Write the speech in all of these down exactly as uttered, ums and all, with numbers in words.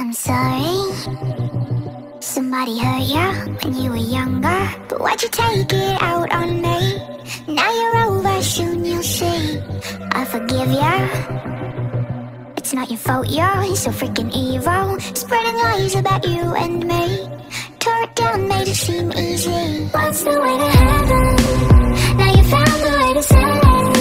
I'm sorry, somebody hurt ya when you were younger, but why'd you take it out on me? Now you're over, soon you'll see I forgive ya. It's not your fault, you're so freaking evil, spreading lies about you and me. Tore it down, made it seem easy. What's the way to heaven? Now you found the way to sell it.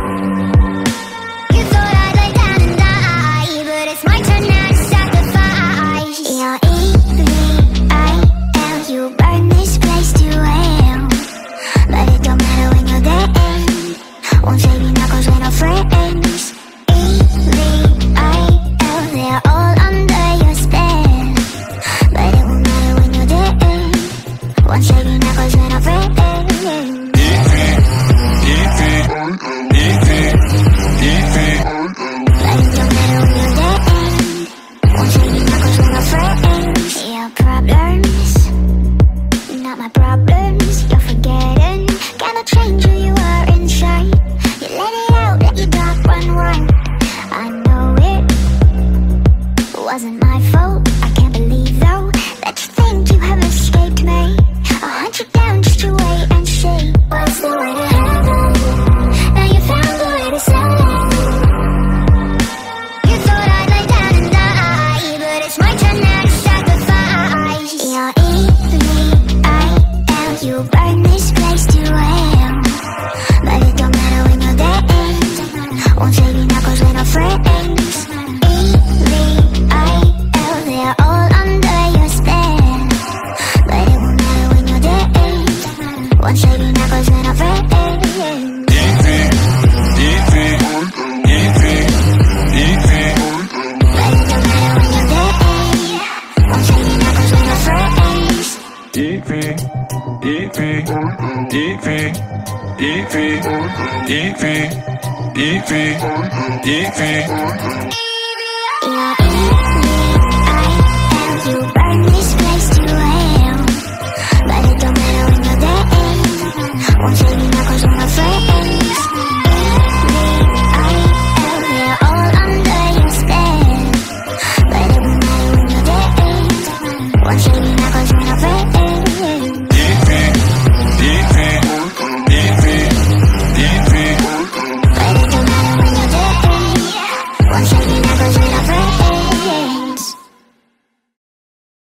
You thought I'd lay down and die, but it's my turn now to sacrifice. You're E V I L, you burn this place to hell, but it don't matter when you're dead. Won't save you now cause we're not friends. E V I L, they're all under your spell, but it won't matter when you're dead. Won't save you now cause we're not friends. Wasn't my fault, I can't believe though that you think you have escaped me. I'll hunt you down just to wait and see. What's the way to heaven? Now you found the way to sell it. You thought I'd lay down and die, but it's my turn now to sacrifice. You're E V I L, you burn this place to hell, but it don't matter when you're dead. Won't save you now cause we're not friends. They're all under your spell, but it won't matter when you're dead. Won't save you now cause we're not friends. But it don't matter when you're dead. Won't save you now cause we're not friends. E V, E V, E V, E V, E V, E V, E V. You're E V I L, you burn this place to hell, but it don't matter when you're dead. Won't save you now cause